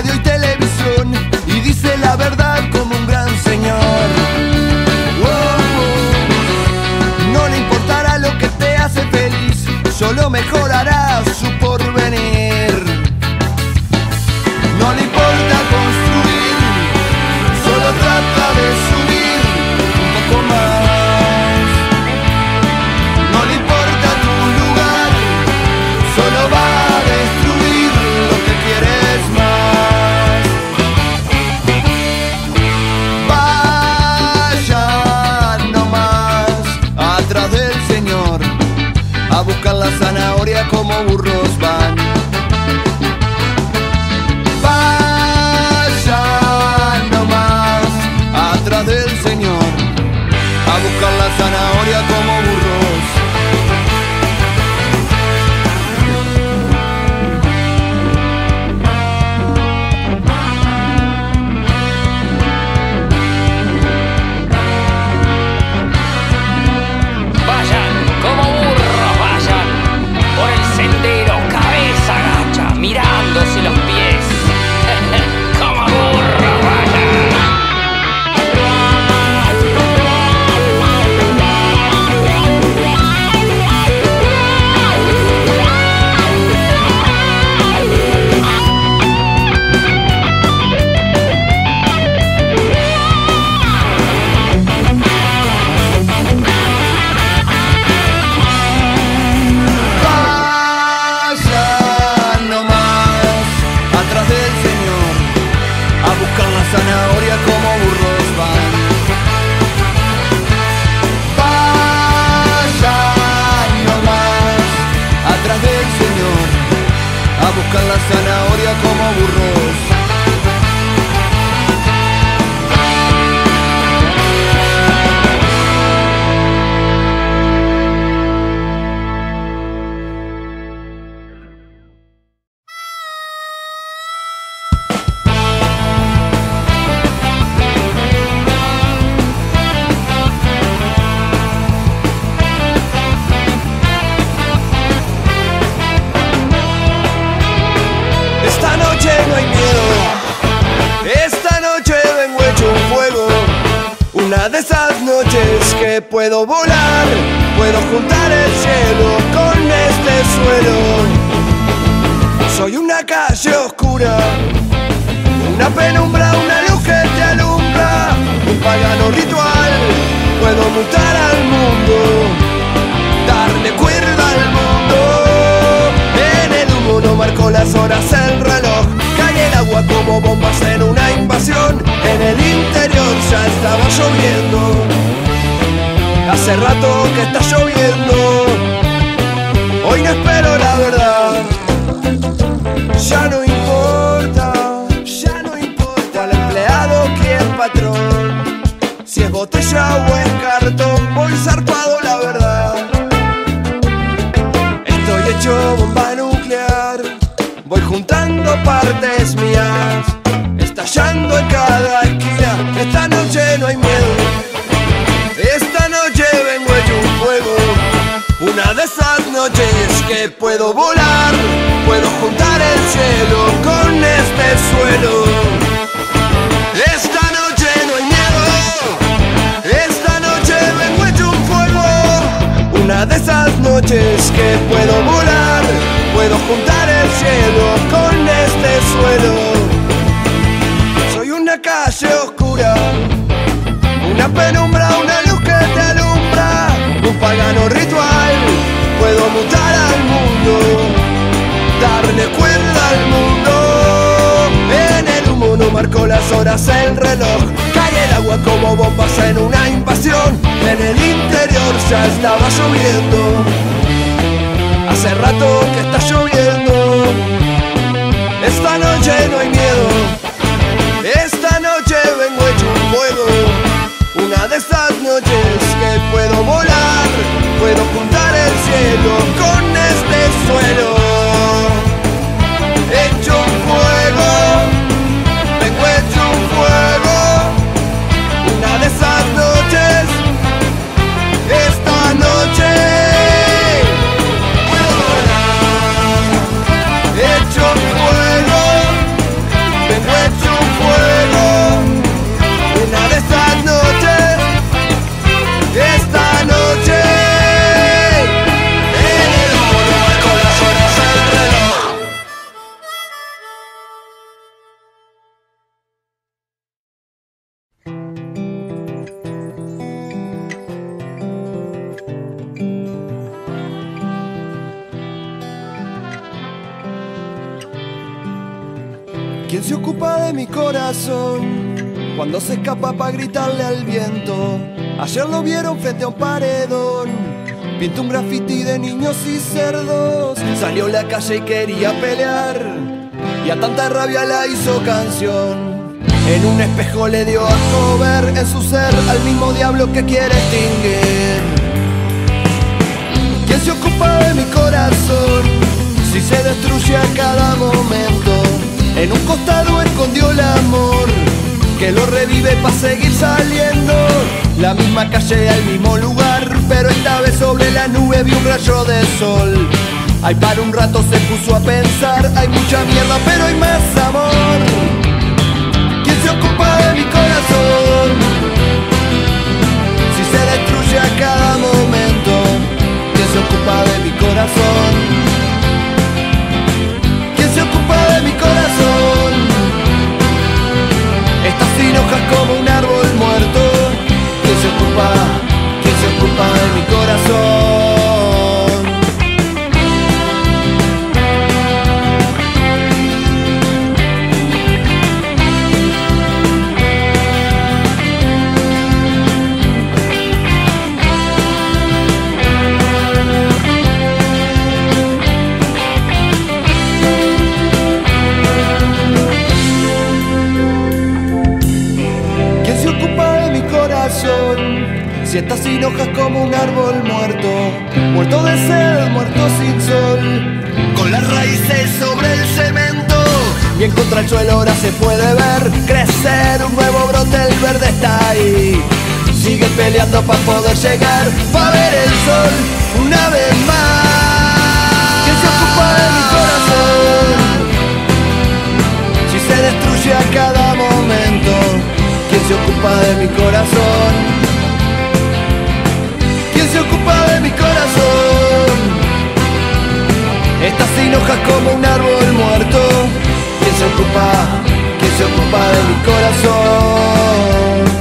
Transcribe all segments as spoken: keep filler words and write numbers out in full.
radio y televisión y dice la verdad como un gran señor. Oh, no le importará lo que te hace feliz, solo mejorará su porvenir. No le importa construir, solo trata de subir un poco más. No le importa tu lugar, solo va a destruir lo que quieres más. Vayan nomás atrás del Señor a buscar la zanahoria como burros van. Vayan nomás atrás del Señor a buscar la zanahoria como burros. Vayan como burros, vayan por el sendero, cabeza agacha, mirándose los pies. Como burros, vayan. Vayan nomás atrás del Señor a buscar la zanahoria como burros van. Vayan nomás atrás del Señor a buscar la zanahoria como burros. Esta noche no hay miedo, esta noche vengo hecho un fuego. Una de esas noches que puedo volar, puedo juntar el cielo con este suelo. Soy una calle oscura, una penumbra, una luz que te alumbra, un pagano ritual. Puedo mutar al mundo, darle cuerda al mundo. En el humo no marcó las horas el reloj, cae el agua como bombas en una invasión. En el interior ya estaba lloviendo, hace rato que está lloviendo. Hoy no espero la verdad, ya no importa, ya no importa el empleado que el patrón. Si es botella o es cartón, voy zarpado la verdad. Estoy hecho bomba nuclear, voy juntando partes mías, estallando en cada esquina. Esta noche no hay miedo, esta noche vengo hecho un fuego. Una de esas noches que puedo volar, puedo juntar el cielo con este suelo. Esta noche no hay miedo, esta noche vengo hecho un fuego. Una de esas noches que puedo volar, puedo juntar el cielo con este suelo. Soy una calle oscura, una penumbra, una luz que te alumbra, un pagano ritual. Puedo mutar al mundo, darle cuerda al mundo. En el humo no marcó las horas el reloj, cae el agua como bombas en una invasión. En el interior ya estaba lloviendo, hace rato que está lloviendo. Esta noche no hay miedo, esta noche vengo hecho un fuego. Una de esas noches que puedo volar, puedo juntar el cielo con este suelo. Hecho un fuego, vengo hecho un fuego. Una de esas noches, esta noche puedo volar. Hecho un fuego, ¿Quién se ocupa de mi corazón cuando se escapa para gritarle al viento? Ayer lo vieron frente a un paredón, pintó un graffiti de niños y cerdos. Salió a la calle y quería pelear, y a tanta rabia la hizo canción. En un espejo le dio asco ver en su ser al mismo diablo que quiere extinguir. ¿Quién se ocupa de mi corazón si se destruye a cada momento? En un costado escondió el amor que lo revive para seguir saliendo. La misma calle, al mismo lugar, pero esta vez sobre la nube vi un rayo de sol. Ay, para un rato se puso a pensar, hay mucha mierda pero hay más amor. ¿Quién se ocupa de mi corazón si se destruye a cada momento? ¿Quién se ocupa de mi corazón? ¿Quién se ocupa de mi corazón? Está sin hojas como un árbol muerto. ¿Quién se ocupa? ¿Quién se ocupa de mi corazón? Si está sin hojas como un árbol muerto, muerto de sed, muerto sin sol, con las raíces sobre el cemento, bien contra el suelo ahora se puede ver crecer un nuevo brote, el verde está ahí. Sigue peleando para poder llegar, para ver el sol una vez más. ¿Quién se ocupa de mi corazón si se destruye a cada momento? ¿Quién se ocupa de mi corazón? ¿Quién se ocupa de mi corazón? Está sin hojas como un árbol muerto. ¿Quién se ocupa? ¿Quién se ocupa de mi corazón?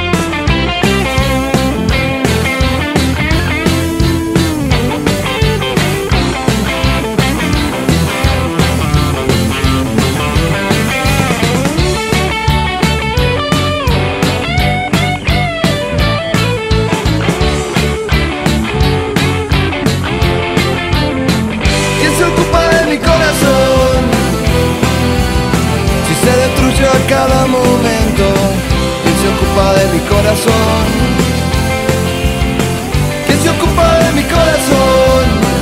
A cada momento, ¿quién se ocupa de mi corazón? ¿Quién se ocupa de mi corazón?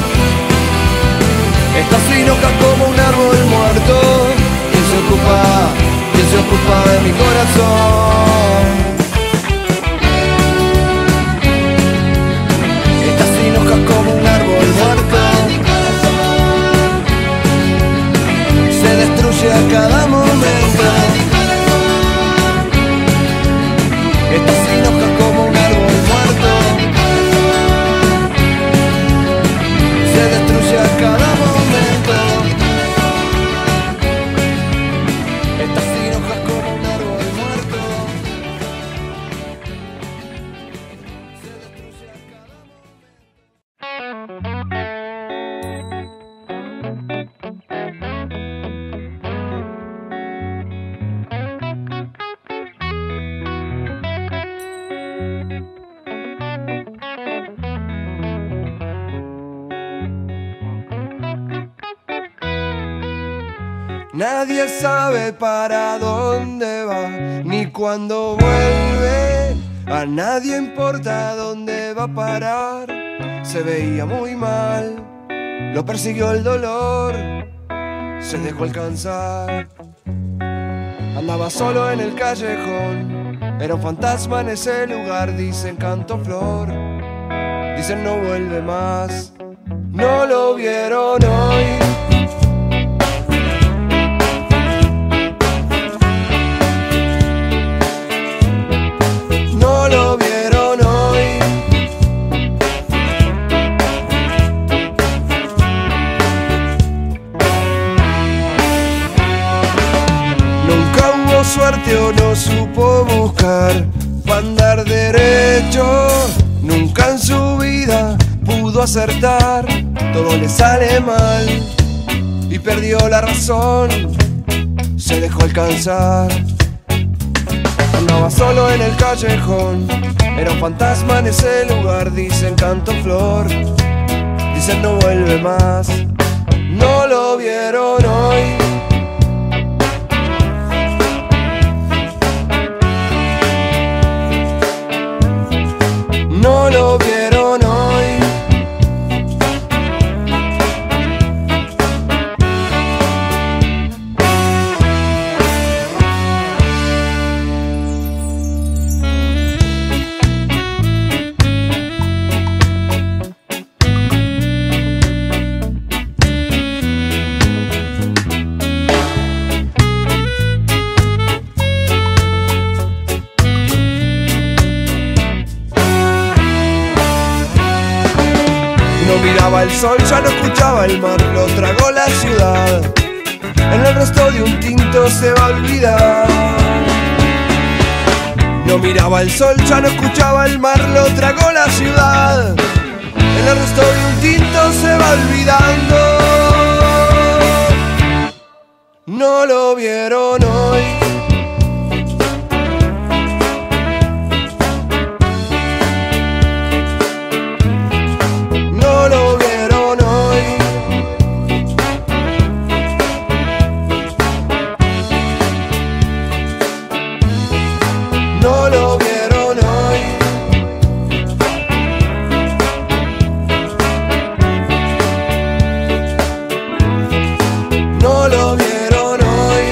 Está sin hojas como un árbol muerto. ¿Quién se ocupa? ¿Quién se ocupa de mi corazón? Está sin hojas como un árbol muerto. Se destruye a cada momento. Está sin hojas como un árbol muerto. Se destruye a cada momento. Está sin hojas como un árbol muerto. Se destruye a cada Nadie sabe para dónde va, ni cuándo vuelve. A nadie importa dónde va a parar. Se veía muy mal, lo persiguió el dolor, se dejó alcanzar. Andaba solo en el callejón, era un fantasma en ese lugar. Dicen canto flor, dicen no vuelve más. No lo vieron hoy. No lo vieron hoy. Nunca hubo suerte o no supo buscar pa' andar derecho. Nunca en su vida pudo acertar. Todo le sale mal y perdió la razón. se dejó alcanzar. Andaba solo en el callejón, era un fantasma en ese lugar. Dicen canto flor, dicen no vuelve más. No lo vieron hoy. No lo vieron hoy. Miraba el sol, ya no escuchaba el mar, lo tragó la ciudad. En el resto de un tinto se va a olvidar. No miraba el sol, ya no escuchaba el mar, lo tragó la ciudad. En el resto de un tinto se va olvidando. No lo vieron hoy. No lo vieron hoy. No lo vieron hoy. No lo vieron hoy.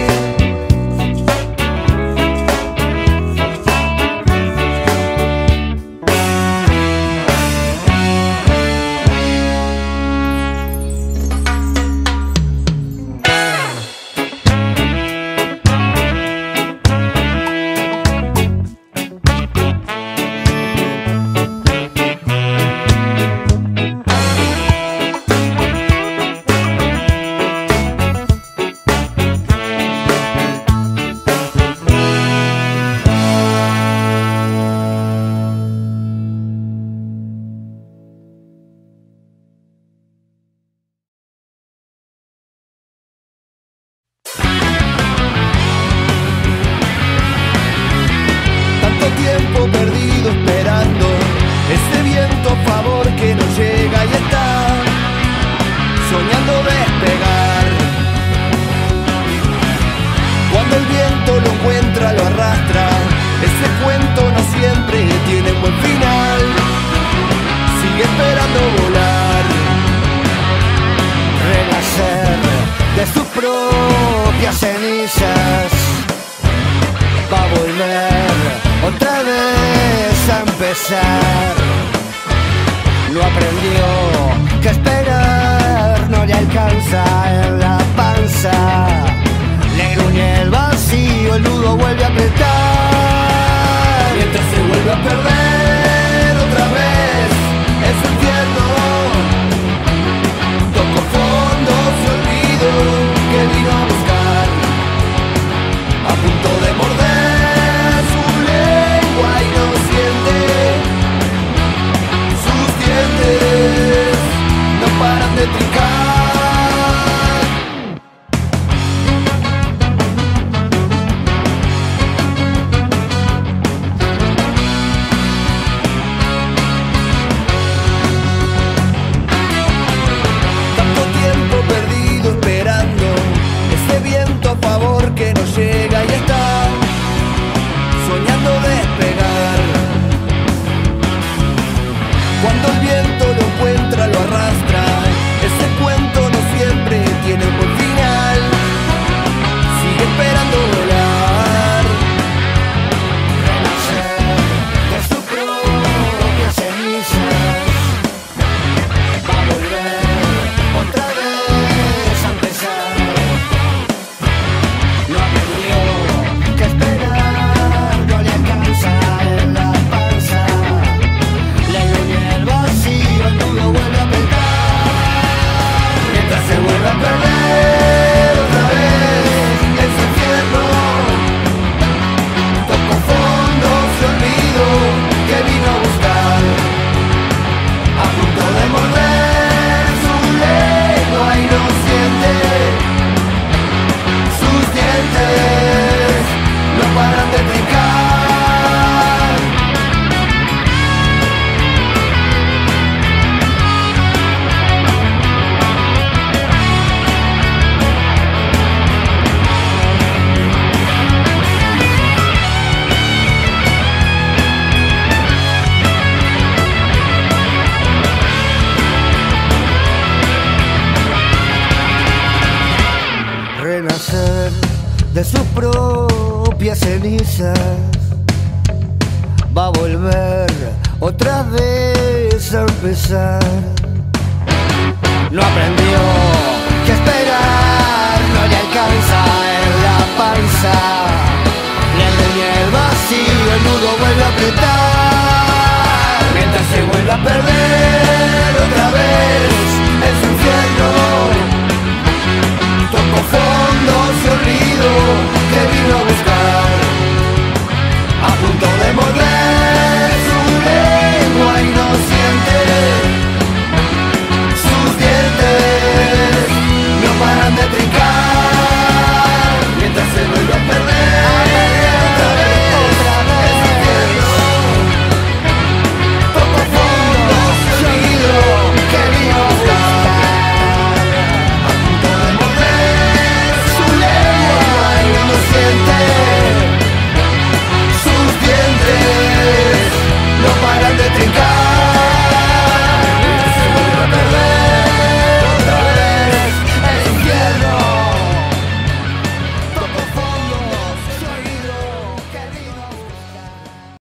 Tiempo perdido esperando ese viento a favor que no llega y está soñando despegar. Cuando el viento lo encuentra, lo arrastra. Ese cuento no siempre tiene un buen final. Sigue esperando volar, renacer de sus propias cenizas, va a volver otra vez a empezar. No aprendió que esperar no le alcanza en la panza. Le gruñe el vacío, el nudo vuelve a apretar. Mientras se vuelve a perder otra vez ese infierno. Tocó fondo, se olvidó que vino a buscar. A punto de morder su lengua y no siente. Sus dientes no paran de trincar. Tanto tiempo perdido esperando ese viento a favor que no llega y está soñando despegar. Cuando el viento lo encuentra, lo arrastra. Ese cuento no siempre tiene un buen final. Sigue esperando volar, renacer de sus propias cenizas. Va a volver otra vez a empezar. No aprendió que esperar no le alcanza en la panza. Le gruñe el vacío, de sus propias cenizas. Va a volver otra vez a empezar. No aprendió que esperar no le alcanza en la panza. Le engaña el vacío, el nudo vuelve a apretar. Mientras se vuelve a perder